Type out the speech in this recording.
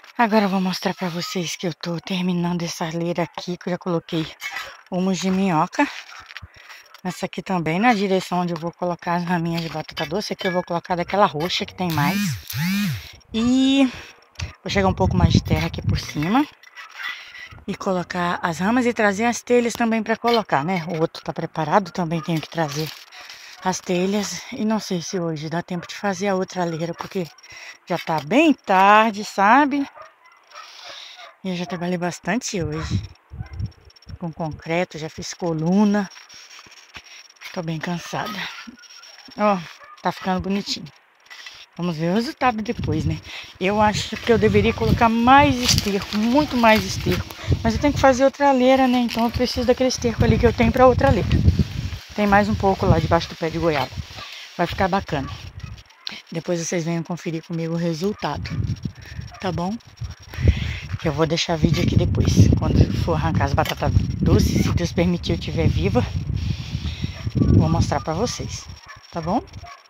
Agora eu vou mostrar pra vocês que eu tô terminando essa leira aqui, que eu já coloquei humus de minhoca. Essa aqui também, na direção onde eu vou colocar as raminhas de batata doce. Aqui eu vou colocar daquela roxa que tem mais. E vou chegar um pouco mais de terra aqui por cima. E colocar as ramas e trazer as telhas também pra colocar, né? O outro tá preparado, também tenho que trazer as telhas. E não sei se hoje dá tempo de fazer a outra leira, porque já tá bem tarde, sabe? E eu já trabalhei bastante hoje. Com concreto, já fiz coluna. Tô bem cansada. Ó, tá ficando bonitinho. Vamos ver o resultado depois, né? Eu acho que eu deveria colocar mais esterco, muito mais esterco. Mas eu tenho que fazer outra leira, né? Então eu preciso daquele esterco ali que eu tenho pra outra leira. Tem mais um pouco lá debaixo do pé de goiaba. Vai ficar bacana. Depois vocês venham conferir comigo o resultado. Tá bom? Eu vou deixar vídeo aqui depois. Quando for arrancar as batatas doces, se Deus permitir eu estiver viva, vou mostrar pra vocês. Tá bom?